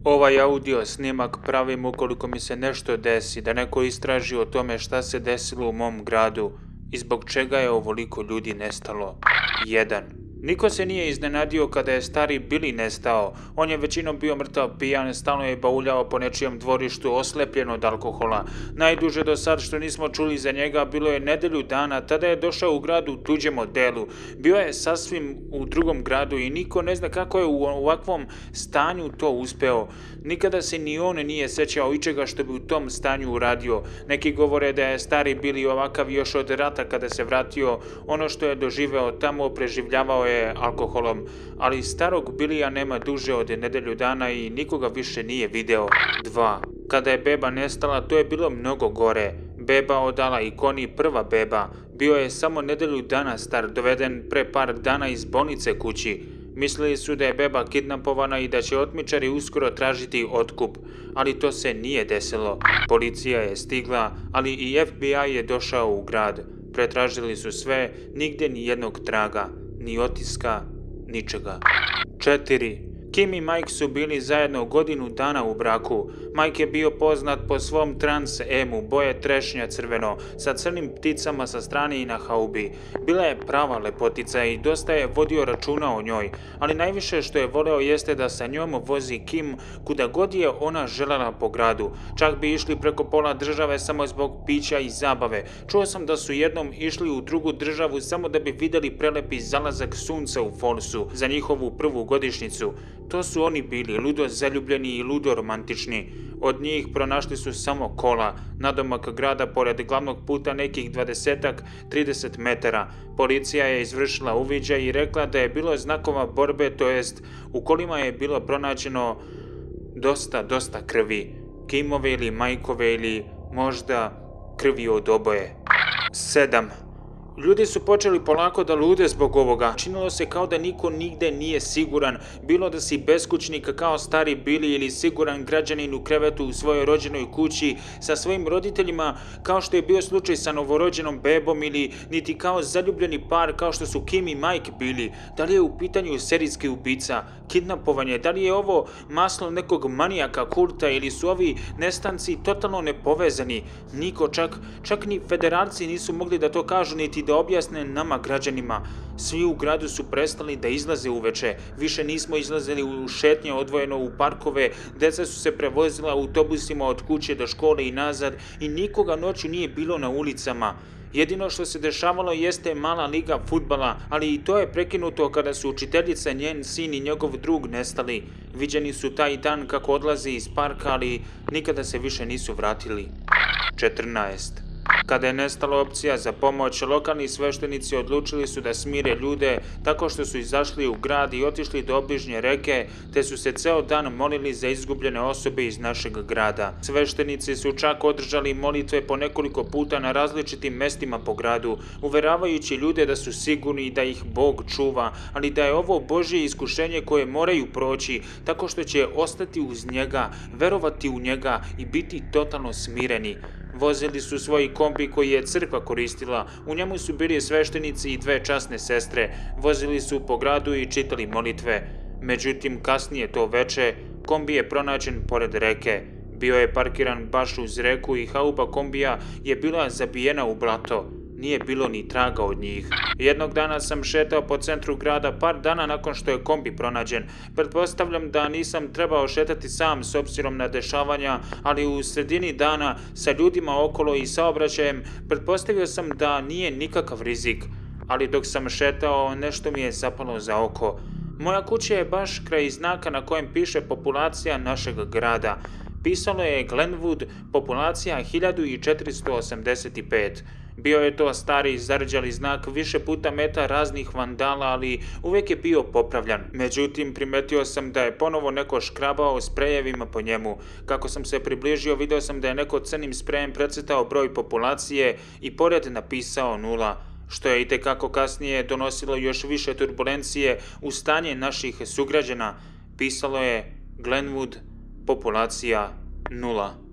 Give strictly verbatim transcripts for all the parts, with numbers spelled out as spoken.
Ovaj audio snimak pravim ukoliko mi se nešto desi, da neko istraži o tome šta se desilo u mom gradu i zbog čega je ovoliko ljudi nestalo. jedan. Niko se nije iznenadio kada je stari Billy nestao. On je većinom bio mrtav pijan, stalno je bauljao po nečijem dvorištu, oslepljen od alkohola. Najduže do sad što nismo čuli za njega bilo je nedelju dana, tada je došao u grad u tuđem odelu. Bio je sasvim u drugom gradu i niko ne zna kako je u ovakvom stanju to uspeo. Nikada se ni on nije sećao ičega što bi u tom stanju uradio. Neki govore da je stari Billy ovakav još od rata kada se vratio. Ono što je doživeo tamo preživljavao je je alkoholom, ali starog Bilija nema duže od nedelju dana i nikoga više nije video. dva. Kada je beba nestala, to je bilo mnogo gore. Beba odala ikoni prva beba. Bio je samo nedelju dana star, doveden pre par dana iz bolnice kući. Mislili su da je beba kidnapovana i da će otmičari uskoro tražiti otkup, ali to se nije desilo. Policija je stigla, ali i F B I je došao u grad. Pretražili su sve, nigde ni jednog traga. Ni otiska, ničega. četiri. Kim i Mike su bili zajedno godinu dana u braku. Mike je bio poznat po svom trans emu, boje trešnja crveno, sa crnim pticama sa strane i na haubi. Bila je prava lepotica i dosta je vodio računa o njoj, ali najviše što je voleo jeste da sa njom vozi Kim kuda god je ona želela po gradu. Čak bi išli preko pola države samo zbog pića i zabave. Čuo sam da su jednom išli u drugu državu samo da bi vidjeli prelepi zalazak sunca u Fallsu za njihovu prvu godišnjicu. To su oni bili, ludo zaljubljeni i ludo romantični. Od njih pronašli su samo kola, nadomak grada pored glavnog puta nekih dvadesetak trideset metara. Policija je izvršila uviđaj i rekla da je bilo znakova borbe, to jest u kolima je bilo pronađeno dosta, dosta krvi. Kimove ili Majkove ili možda krvi od oboje. sedam. Ljudi su počeli polako da lude zbog ovoga. Činilo se kao da niko nigde nije siguran, bilo da si beskućnik kao stari Billy ili siguran građanin u krevetu u svojoj rođenoj kući sa svojim roditeljima, kao što je bio slučaj sa novorođenom bebom, ili niti kao zaljubljeni par kao što su Kim i Mike bili. Da li je u pitanju serijski ubica, kidnapovanje, da li je ovo maslo nekog manijaka kulta ili su ovi nestanci totalno nepovezani? Niko, čak, čak ni federalci nisu mogli da to kažu niti da objasne nama građanima. Svi u gradu su prestali da izlaze uveče, više nismo izlazili u šetnje odvojeno u parkove, deca su se prevozila autobusima od kuće do škole i nazad i nikoga noću nije bilo na ulicama. Jedino što se dešavalo jeste mala liga fudbala, ali i to je prekinuto kada su učiteljica, njen sin i njegov drug nestali. Viđeni su taj dan kako odlaze iz parka, ali nikada se više nisu vratili. četrnaest. Kada je nestala opcija za pomoć, lokalni sveštenici odlučili su da smire ljude tako što su izašli u grad i otišli do obližnje reke, te su se ceo dan molili za izgubljene osobe iz našeg grada. Sveštenici su čak održali molitve po nekoliko puta na različitim mestima po gradu, uveravajući ljude da su sigurni i da ih Bog čuva, ali da je ovo Božje iskušenje koje moraju proći, tako što će ostati uz njega, verovati u njega i biti totalno smireni. Vozili su svoj kombi koji je crkva koristila, u njemu su bili sveštenici i dve časne sestre, vozili su po gradu i čitali molitve. Međutim, kasnije to veče, kombi je pronađen pored reke. Bio je parkiran baš uz reku i hauba kombija je bila zabijena u blato. Nije bilo ni traga od njih. Jednog dana sam šetao po centru grada par dana nakon što je kombi pronađen. Pretpostavljam da nisam trebao šetati sam s obzirom na dešavanja, ali u sredini dana sa ljudima okolo i saobraćajem pretpostavio sam da nije nikakav rizik. Ali dok sam šetao, nešto mi je zapalo za oko. Moja kuća je baš kraj znaka na kojem piše populacija našeg grada. Pisalo je Glenwood, populacija hiljadu četiristo osamdeset pet. Bio je to stari zarđali znak, više puta meta raznih vandala, ali uvek je bio popravljan. Međutim, primetio sam da je ponovo neko škrabao sprejevima po njemu. Kako sam se približio, video sam da je neko crnim sprejem precrtao broj populacije i pored napisao nula, što je itekako kasnije donosilo još više turbulencije u stanje naših sugrađana. Pisalo je Glenwood, populacija nula.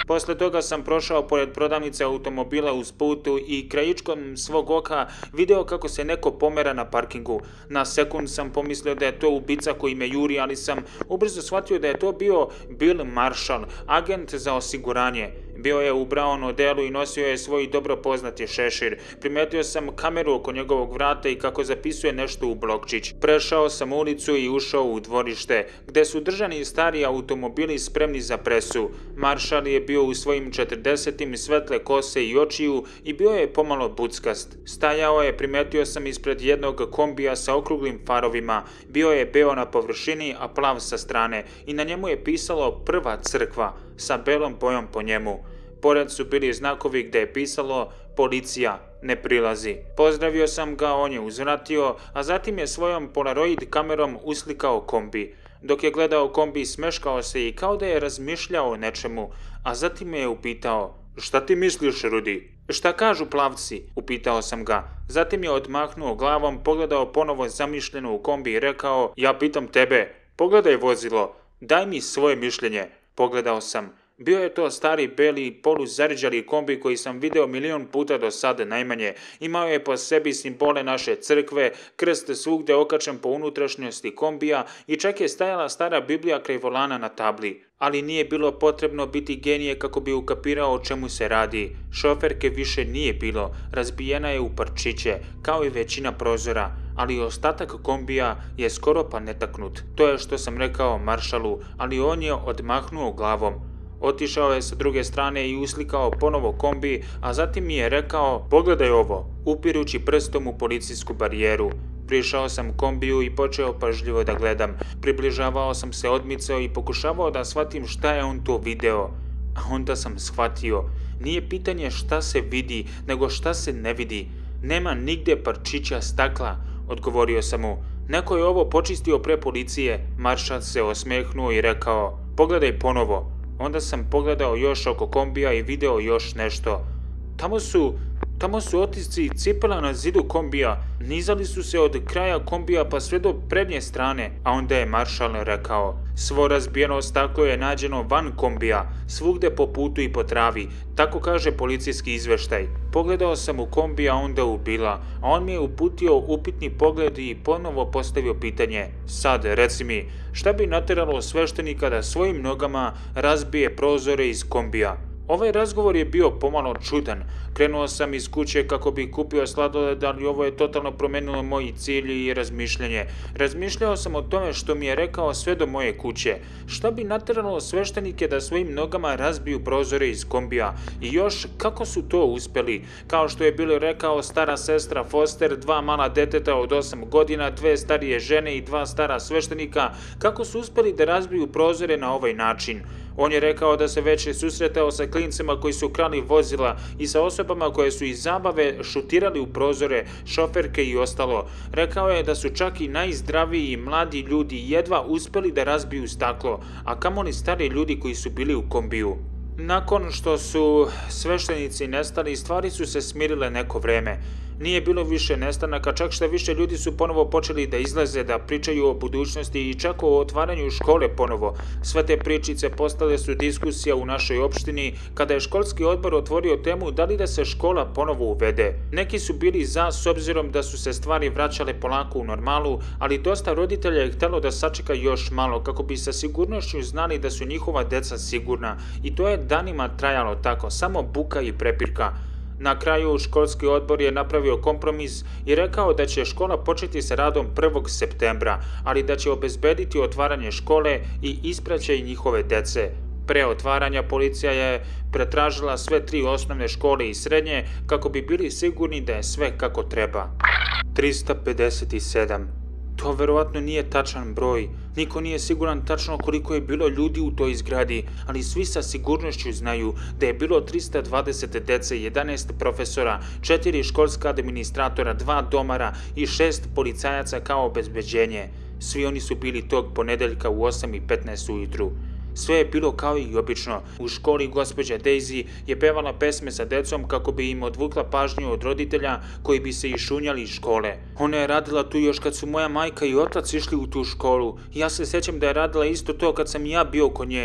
Posle toga sam prošao pored prodavnice automobila uz putu i krajičkom svog oka video kako se neko pomera na parkingu. Na sekund sam pomislio da je to ubica koji me juri, ali sam ubrzo shvatio da je to bio Bill Marshall, agent za osiguranje. Bio je u brown odelu i nosio je svoj dobro poznati šešir. Primetio sam kameru oko njegovog vrata i kako zapisuje nešto u blokčić. Prešao sam ulicu i ušao u dvorište, gde su držani stari automobili spremni za presu. Marshall je bio u svojim četrdesetim, svetle kose i očiju i bio je pomalo buckast. Stajao je, primetio sam, ispred jednog kombija sa okruglim farovima. Bio je beo na površini, a plav sa strane, i na njemu je pisalo Prva crkva sa belom bojom po njemu. Pored su bili znakovi gde je pisalo Policija, ne prilazi. Pozdravio sam ga, on je uzvratio, a zatim je svojom polaroid kamerom uslikao kombi. Dok je gledao kombi, smeškao se i kao da je razmišljao o nečemu, a zatim me je upitao: "Šta ti misliš, Rudi?" "Šta kažu plavci?" upitao sam ga. Zatim je odmahnuo glavom, pogledao ponovo zamišljeno u kombi i rekao: "Ja pitam tebe, pogledaj vozilo, daj mi svoje mišljenje." Pogledao sam. Bio je to stari, beli, poluzarđali kombi koji sam video milion puta do sada najmanje. Imao je po sebi simbole naše crkve, krst svugde okačen po unutrašnjosti kombija i čak je stajala stara Biblija kraj volana na tabli. Ali nije bilo potrebno biti genije kako bi ukapirao o čemu se radi. Šoferke više nije bilo, razbijena je u parčiće, kao i većina prozora, ali ostatak kombija je skoro pa netaknut. To je što sam rekao Marshallu, ali on je odmahnuo glavom. Otišao je sa druge strane i uslikao ponovo kombi, a zatim mi je rekao: "Pogledaj ovo", upirući prstom u policijsku barijeru. Prišao sam kombiju i počeo pažljivo da gledam. Približavao sam se, odmicao i pokušavao da shvatim šta je on to video. A onda sam shvatio. Nije pitanje šta se vidi, nego šta se ne vidi. "Nema nigde parčića stakla", odgovorio sam mu. "Neko je ovo počistio pre policije." Marshall se osmehnuo i rekao: "Pogledaj ponovo." Onda sam pogledao još oko kombija i video još nešto. Tamo su, tamo su otisci cipela na zidu kombija. Nizali su se od kraja kombija pa sve do prednje strane. A onda je Marshall rekao: "Svo razbijeno staklo je nađeno van kombija, svugde po putu i po travi." Tako kaže policijski izveštaj. Pogledao sam u kombi, a onda u Billa, a on mi je uputio upitni pogled i ponovo postavio pitanje: "Sad, reci mi, šta bi nateralo sveštenika da svojim nogama razbije prozore iz kombija?" Ovaj razgovor je bio pomalo čudan. Krenuo sam iz kuće kako bi kupio sladoled, ali ovo je totalno promenilo moj cilj i razmišljanje. Razmišljao sam o tome što mi je rekao sve do moje kuće. Šta bi nateralo sveštenike da svojim nogama razbiju prozore iz kombija? I još, kako su to uspeli? Kao što je bilo rekao stara sestra Foster, dva mala deteta od osam godina, dve starije žene i dva stara sveštenika, kako su uspeli da razbiju prozore na ovaj način? On je rekao da se već susretao sa klincima koji su krali vozila i sa osobama koje su iz zabave šutirali u prozore, šoferke i ostalo. Rekao je da su čak i najzdraviji i mladi ljudi jedva uspeli da razbiju staklo, a kamoli stari ljudi koji su bili u kombiju. Nakon što su sveštenici nestali, stvari su se smirile neko vreme. Nije bilo više nestanaka, čak što više ljudi su ponovo počeli da izlaze, da pričaju o budućnosti i čak o otvaranju škole ponovo. Sve te pričice postale su diskusija u našoj opštini kada je školski odbor otvorio temu da li da se škola ponovo uvede. Neki su bili za, s obzirom da su se stvari vraćale polako u normalu, ali dosta roditelja je htelo da sačeka još malo kako bi sa sigurnošću znali da su njihova deca sigurna. I to je danima trajalo tako, samo buka i prepirka. Na kraju školski odbor je napravio kompromis i rekao da će škola početi sa radom prvog septembra, ali da će obezbediti otvaranje škole i ispraćaj njihove dece. Pre otvaranja policija je pretražila sve tri osnovne škole i srednje kako bi bili sigurni da je sve kako treba. trista pedeset sedam. To verovatno nije tačan broj. Niko nije siguran tačno koliko je bilo ljudi u toj zgradi, ali svi sa sigurnošću znaju da je bilo trista dvadeset dece, jedanaest profesora, četiri školska administratora, dva domara i šest policajaca kao obezbeđenje. Svi oni su bili tog ponedeljka u osam i petnaest ujutru. Sve je bilo kao i obično. U školi gospođa Daisy je pevala pesme sa decom kako bi im odvukla pažnju od roditelja koji bi se išunjali iz škole. Ona je radila tu još kad su moja majka i otac išli u tu školu. Ja se sećam da je radila isto to kad sam ja bio kod nje.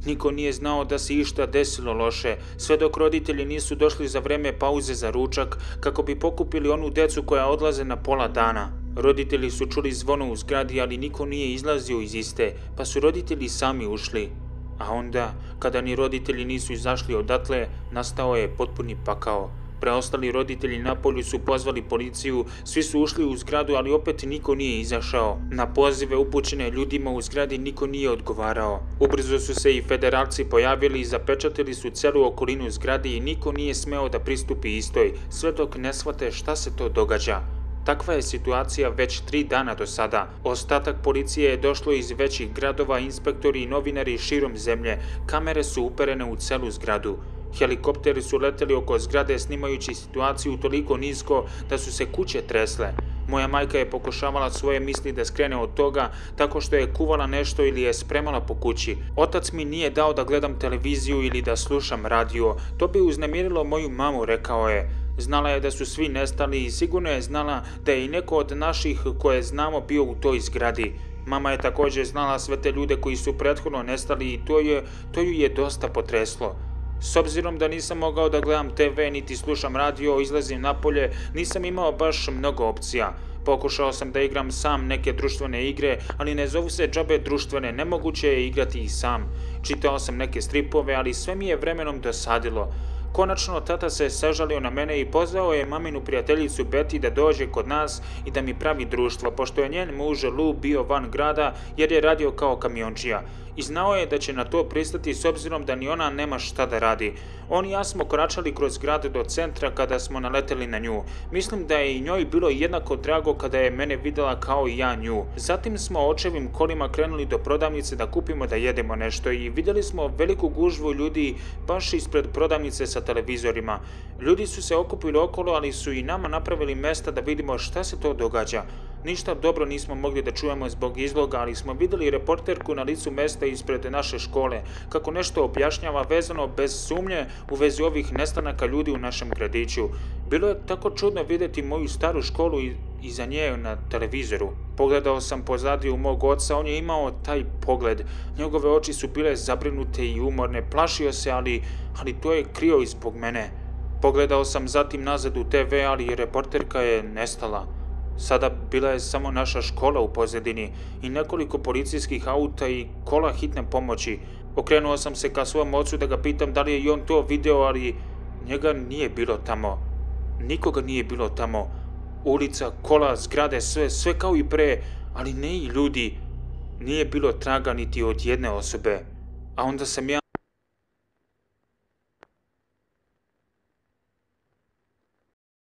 Niko nije znao da se išta desilo loše, sve dok roditelji nisu došli za vreme pauze za ručak kako bi pokupili onu decu koja odlaze na pola dana. Roditelji su čuli zvono u zgradi, ali niko nije izlazio iz iste, pa su roditelji sami ušli. A onda, kada ni roditelji nisu izašli odatle, nastao je potpuni pakao. Preostali roditelji napolju su pozvali policiju, svi su ušli u zgradu, ali opet niko nije izašao. Na pozive upućene ljudima u zgradi niko nije odgovarao. Ubrzo su se i federalci pojavili i zapečatili su celu okolinu zgrade i niko nije smeo da pristupi istoj, sve dok ne shvate šta se to događa. Takva je situacija već tri dana do sada. Ostatak policije je došlo iz većih gradova, inspektori i novinari širom zemlje. Kamere su uperene u celu zgradu. Helikopteri su leteli oko zgrade snimajući situaciju toliko nisko da su se kuće tresle. Moja majka je pokušavala svoje misli da skrene od toga tako što je kuvala nešto ili je spremala po kući. Otac mi nije dao da gledam televiziju ili da slušam radio. To bi uznemirilo moju mamu, rekao je. Znala je da su svi nestali i sigurno je znala da je i neko od naših koje znamo bio u toj zgradi. Mama je također znala sve te ljude koji su prethodno nestali i to, je, to ju je dosta potreslo. S obzirom da nisam mogao da gledam te ve niti slušam radio, izlazim napolje, nisam imao baš mnogo opcija. Pokušao sam da igram sam neke društvene igre, ali ne zovu se džabe društvene, nemoguće je igrati i sam. Čitao sam neke stripove, ali sve mi je vremenom dosadilo. Konačno, tata se sažalio na mene i pozvao je maminu prijateljicu Betty da dođe kod nas i da mi pravi društvo, pošto je njen muž Lou bio van grada jer je radio kao kamiončija. I znao je da će na to pristati s obzirom da ni ona nema šta da radi. On i ja smo koračali kroz grad do centra kada smo naleteli na nju. Mislim da je i njoj bilo jednako drago kada je mene videla kao i ja nju. Zatim smo očevim kolima krenuli do prodavnice da kupimo da jedemo nešto i vidjeli smo veliku gužvu ljudi baš ispred prodavnice sa televizorima. Ljudi su se okupili okolo, ali su i nama napravili mesta da vidimo šta se to događa. Ništa dobro nismo mogli da čujemo zbog izloga, ali smo vidjeli reporterku na licu mesta ispred naše škole, kako nešto objašnjava vezano bez sumnje u vezi ovih nestanaka ljudi u našem gradiću. Bilo je tako čudno vidjeti moju staru školu iza nje na televizoru. Pogledao sam pozadi u mog oca, on je imao taj pogled. Njegove oči su bile zabrinute i umorne, plašio se, ali, ali to je krio i zbog mene. Pogledao sam zatim nazad u te ve, ali reporterka je nestala. Sada bila je samo naša škola u pozadini i nekoliko policijskih auta i kola hitne pomoći. Okrenuo sam se ka svom ocu da ga pitam da li je i on to video, ali njega nije bilo tamo. Nikoga nije bilo tamo. Ulica, kola, zgrade, sve, sve kao i pre, ali ne i ljudi. Nije bilo traga niti od jedne osobe. A onda sam ja